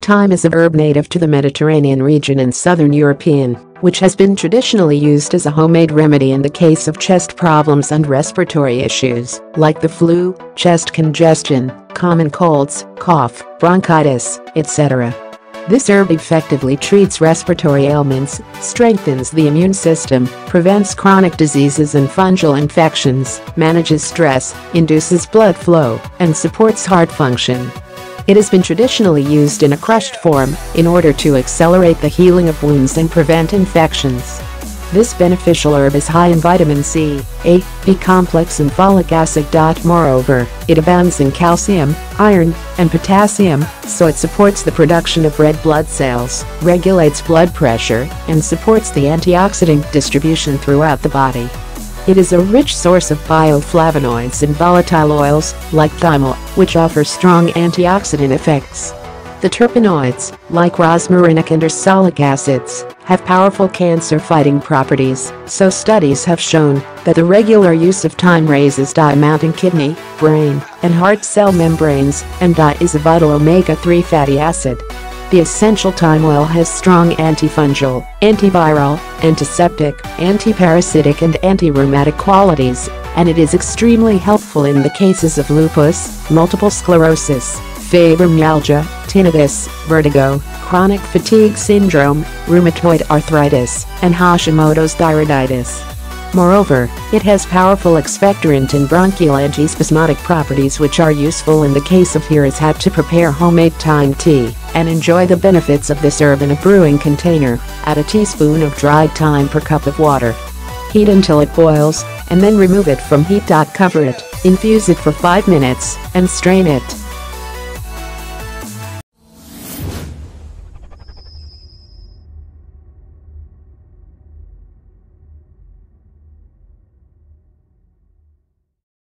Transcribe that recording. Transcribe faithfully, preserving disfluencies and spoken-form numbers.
Thyme is a herb native to the Mediterranean region and southern European, which has been traditionally used as a homemade remedy in the case of chest problems and respiratory issues, like the flu, chest congestion, common colds, cough, bronchitis, et cetera. This herb effectively treats respiratory ailments, strengthens the immune system, prevents chronic diseases and fungal infections, manages stress, induces blood flow, and supports heart function. It has been traditionally used in a crushed form in order to accelerate the healing of wounds and prevent infections. This beneficial herb is high in vitamin C, A, B complex and folic acid. Moreover, it abounds in calcium, iron, and potassium, so it supports the production of red blood cells, regulates blood pressure, and supports the antioxidant distribution throughout the body. It is a rich source of bioflavonoids and volatile oils, like thymol, which offer strong antioxidant effects. The terpenoids, like rosmarinic and ursolic acids, have powerful cancer-fighting properties, so studies have shown that the regular use of thyme raises D I amount in kidney, brain, and heart cell membranes, and D I is a vital omega three fatty acid. The essential thyme oil has strong antifungal, antiviral, antiseptic, antiparasitic and anti-rheumatic qualities, and it is extremely helpful in the cases of lupus, multiple sclerosis, fibromyalgia, tinnitus, vertigo, chronic fatigue syndrome, rheumatoid arthritis, and Hashimoto's thyroiditis. Moreover, it has powerful expectorant and bronchial antispasmodic properties which are useful in the case of who has had to prepare homemade thyme tea, and enjoy the benefits of this herb in a brewing container. Add a teaspoon of dried thyme per cup of water. Heat until it boils, and then remove it from heat. Cover it, infuse it for five minutes, and strain it.